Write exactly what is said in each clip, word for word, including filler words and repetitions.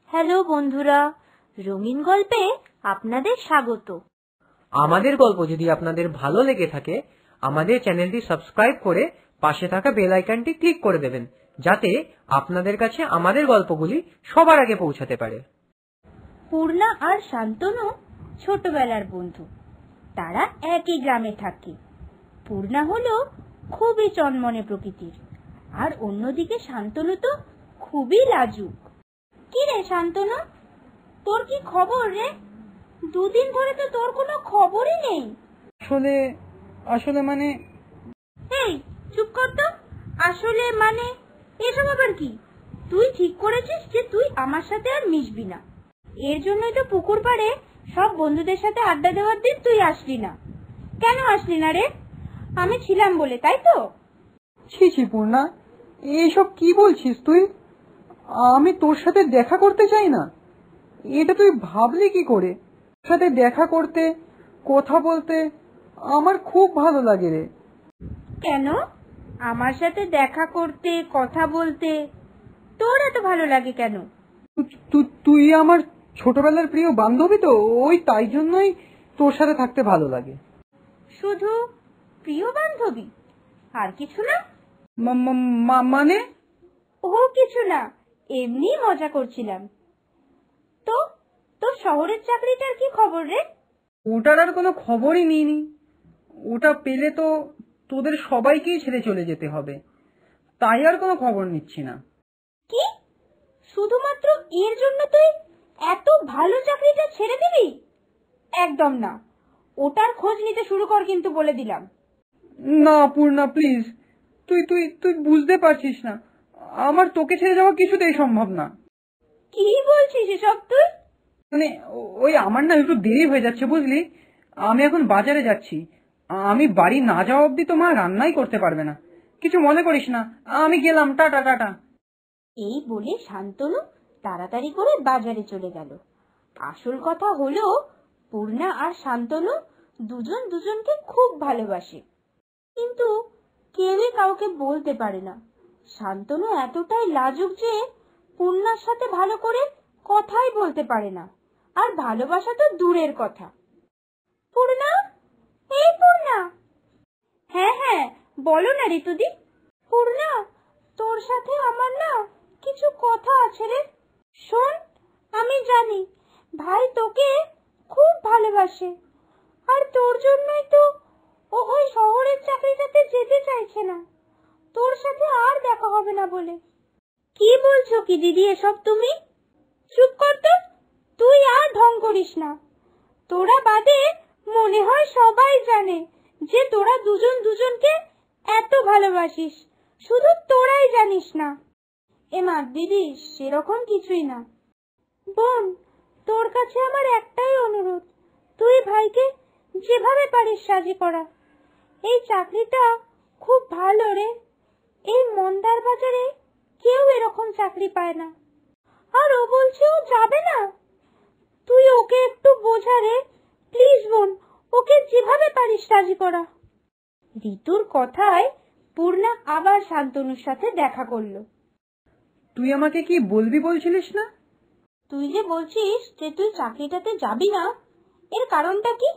Hello বন্ধুরা, রঙিন গল্পে আপনাদের স্বাগত। আমাদের গল্প যদি আপনাদের ভালো লেগে থাকে আমাদের চ্যানেলটি সাবস্ক্রাইব করে পাশে থাকা বেল আইকনটি ক্লিক করে দেবেন, যাতে আপনাদের কাছে আমাদের গল্পগুলি সবার আগে পৌঁছাতে পারে। পূর্ণা আর শান্তনু ছোটবেলার বন্ধু। তারা একই গ্রামে থাকে। পূর্ণা হলো খুবই চনমনে প্রকৃতির, আর অন্যদিকে শান্তনু তো খুবই লাজুক। কি রে শান্তনু, তোর কি খবর রে? দুদিন ধরে তো তোর কোনো খবরই নেই। আসলে আসলে মানে এই চুপ কর তো। আসলে মানে এসব আবার কি? তুই ঠিক করেছিস যে তুই আমার সাথে আর মিশবি না। এর জন্যই তো পুকুর পাড়ে সব বন্ধুদের সাথে আড্ডা দেওয়ার দিন তুই আসলি না। কেন আসলি না রে? আমি ছিলাম বলে, তাই তো? ছি ছি পূর্ণা, এইসব কি বলছিস তুই? আমি তোর সাথে দেখা করতে চাই না, এটা তুই ভাবলি কি করে? তোর সাথে দেখা করতে, কথা বলতে আমার খুব ভালো লাগে রে। কেন আমার সাথে দেখা করতে, কথা বলতে তোর এত ভালো লাগে কেন? তুই আমার ছোটবেলার প্রিয় বান্ধবী তো, ওই তাই জন্যই তোর সাথে থাকতে ভালো লাগে। শুধু প্রিয় বান্ধবী, আর কিছু না? মানে? ও কিছু না, এমনি মজা করছিলাম। তো তোর শহরের চাকরিটার কি খবর রে? ওটার আর কোনো খবরই নিইনি। ওটা পেলে তো তোদের সবাইকেই ছেড়ে চলে যেতে হবে, তাই আর কোনো খবর নিচ্ছি না। কি শুধুমাত্র এর জন্য তুই এত ভালো চাকরিটা ছেড়ে দিবি? একদম না, ওটার খোঁজ নিতে শুরু কর কিন্তু, বলে দিলাম। না পূর্ণা প্লিজ, তুই তুই তুই বুঝতে পারছিস না, আমার তোকে ছেড়ে যাওয়া কিছুতেই সম্ভব না। কি বলছিস এসব তুই? মানে ওই আমার না একটু দেরি হয়ে যাচ্ছে বুঝলি, আমি এখন বাজারে যাচ্ছি। আমি বাড়ি না যাওয়া অব্দি তো মা রান্নাই করতে পারবে না। কিছু মনে করিস না, আমি গেলাম, টাটা টাটা। এই বলে শান্তনু তাড়াতাড়ি করে বাজারে চলে গেল। আসল কথা হলো, পূর্ণা আর শান্তনু দুজন দুজনকে খুব ভালোবাসে, কিন্তু কেউই কাউকে বলতে পারে না। শান্তনু এতটাই লাজুক যে পূর্ণার সাথে ভালো করে কথাই বলতে পারে না, আর ভালোবাসা তো দূরের কথা। পূর্ণা, এই পূর্ণা। হ্যাঁ হ্যাঁ বলো না ঋতুদি। পূর্ণা, তোর সাথে আমার না কিছু কথা আছে রে। শোন, আমি জানি ভাই তোকে খুব ভালোবাসে, আর তোর জন্যই তো ও ওই শহরের চাকরিটাতে যেতে চাইছে না, তোর সাথে আর দেখা হবে না বলে। কি বলছো কি দিদি এসব তুমি? চুপ কর তো, তুই আর ঢং করিস না। তোরা বাদে মনে হয় সবাই জানে যে তোরা দুজন দুজনকে এত ভালোবাসিস, শুধু তোরাই জানিস না। এমা দিদি, সেরকম কিছুই না। বোন, তোর কাছে আমার একটাই অনুরোধ, তুই ভাইকে যেভাবে পারিস রাজি করা। এই চাকরিটা খুব ভালো রে, এই মন্দার বাজারে কেউ এরকম চাকরি পায় না। আর ও বলছে ও যাবে না, তুই ওকে একটু বোঝা রে প্লিজ বোন, ওকে যেভাবে পারিস রাজি করা। ঋতুর কথায় পূর্ণা আবার শান্তনুর সাথে দেখা করলো। তুই আমাকে কি বলবি বলছিলিস না? তুই যে বলছিস যে তুই চাকরিটাতে যাবি না, এর কারণটা কি?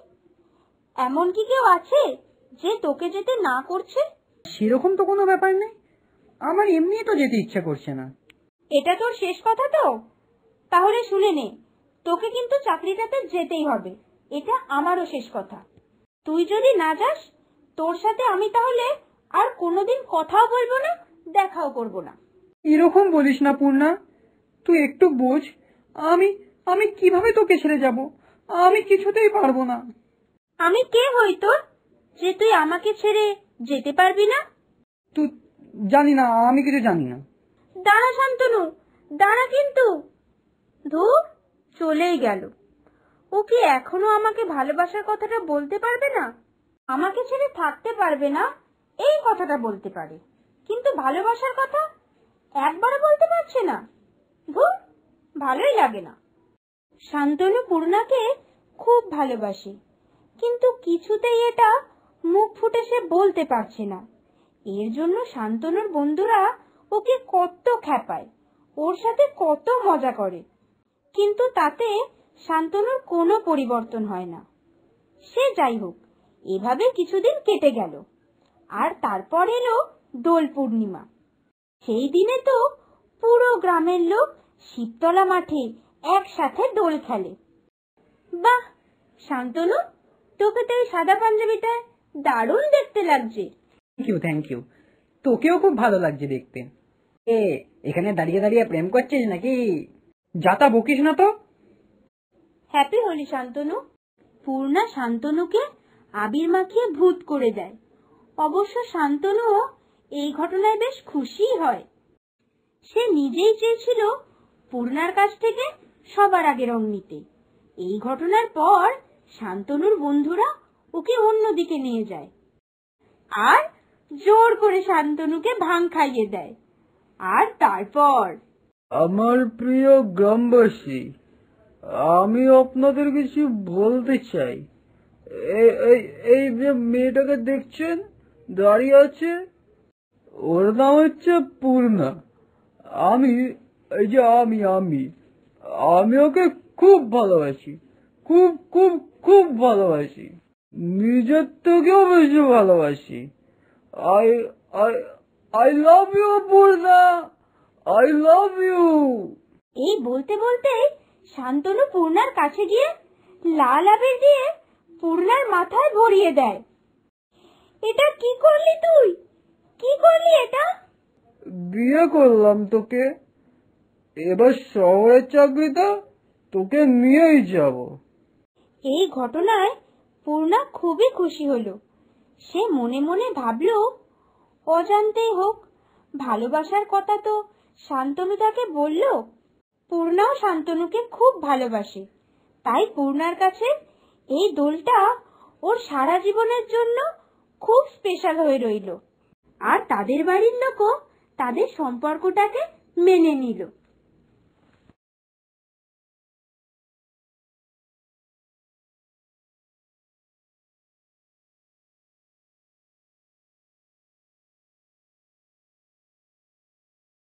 এমন কি কেউ আছে যে তোকে যেতে না করছে? সেরকম তো কোনো ব্যাপার নেই, আমার এমনি তো যেতে ইচ্ছা করছে না। এটা তোর শেষ কথা তো? তাহলে শুনে নে, তোকে কিন্তু চাকরিটাতে যেতেই হবে, এটা আমারও শেষ কথা। তুই যদি না যাস, তোর সাথে আমি তাহলে আর কোনোদিন কথাও বলবো না, দেখাও করব না। এরকম বলিস না পূর্ণা, তুই একটু বোঝ। আমি আমি কিভাবে তোকে ছেড়ে যাব? আমি কিছুতেই পারবো না। আমি কে হই তোর যে তুই আমাকে ছেড়ে যেতে পারবি না? তুই জানি না, আমি কিছু জানি না। দাঁড়া শান্তনু, দাঁড়া কিন্তু। ধুর, চলেই গেল। ও কি এখনো আমাকে ভালোবাসার কথাটা বলতে পারবে না? আমাকে ছেড়ে থাকতে পারবে না এই কথাটা বলতে পারে, কিন্তু ভালোবাসার কথা একবারও বলতে পারছে না। ধুর, ভালোই লাগে না। শান্তনু পূর্ণাকে খুব ভালোবাসে, কিন্তু কিছুতেই এটা মুখ ফুটে সে বলতে পারছে না। এর জন্য শান্তনুর বন্ধুরা ওকে কত খ্যাপায়, ওর সাথে কত মজা করে, কিন্তু তাতে শান্তনুর কোনো পরিবর্তন হয় না। সে যাই হোক, এভাবে কিছুদিন কেটে গেল। আর তারপর এলো দোল পূর্ণিমা। সেই দিনে তো পুরো গ্রামের লোক শিবতলা মাঠে একসাথে দোল খেলে। বাহ শান্তনু, তোকে তো এই সাদা পাঞ্জাবিটা দারুণ দেখতে লাগছে। থ্যাংক ইউ থ্যাংক ইউ তোকেও খুব ভালো লাগছে দেখতে। এ এখানে দাঁড়িয়ে দাঁড়িয়ে প্রেম করছিস নাকি? যাতা বকিস না তো। হ্যাপি হোলি শান্তনু। পূর্ণা শান্তনুকে আবির মাখিয়ে ভূত করে দেয়। অবশ্য শান্তনুও এই ঘটনায় বেশ খুশি হয়। সে নিজেই চেয়েছিল পূর্ণার কাছ থেকে সবার আগে রং নিতে। এই ঘটনার পর শান্তনুর বন্ধুরা ওকে অন্যদিকে নিয়ে যায় আর জোর করে শান্তনুকে ভাং খাইয়ে দেয়। আর তারপর, আমার প্রিয় গ্রামবাসী, আমি আপনাদের কিছু বলতে চাই। এই যে মেয়েটাকে দেখছেন দাঁড়িয়ে আছে, ওর নাম হচ্ছে পূর্ণা। আমি এই যে আমি আমি আমি ওকে খুব ভালোবাসি, খুব খুব খুব ভালোবাসি, নিজের থেকেও বেশি ভালোবাসি। I I I love you Purna, I love you. এই বলতে বলতে শান্তনু পূর্ণার কাছে গিয়ে লাল আবির দিয়ে পূর্ণার মাথায় ভরিয়ে দেয়। এটা কি করলি তুই? কি করলি এটা? বিয়ে করলাম তোকে, এবার শহরের চাকরিটা তোকে নিয়েই যাব। এই ঘটনায় পূর্ণা খুবই খুশি হলো। সে মনে মনে ভাবলো, অজান্তেই হোক ভালোবাসার কথা তো শান্তনু তাকে বলল। পূর্ণাও শান্তনুকে খুব ভালোবাসে, তাই পূর্ণার কাছে এই দোলটা ওর সারা জীবনের জন্য খুব স্পেশাল হয়ে রইল। আর তাদের বাড়ির লোকও তাদের সম্পর্কটাকে মেনে নিল।